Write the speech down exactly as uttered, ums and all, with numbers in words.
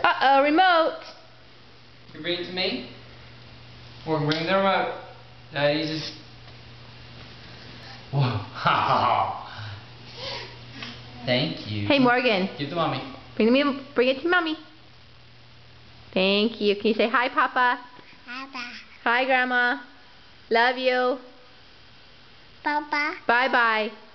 Uh-oh, remote. You bring it to me? Or bring the remote. Daddy just... Whoa. Thank you. Hey, Morgan. Give it to Mommy. Bring, me, bring it to Mommy. Thank you. Can you say hi, Papa? Hi, Papa. Hi, Grandma. Love you. Papa. Bye-bye.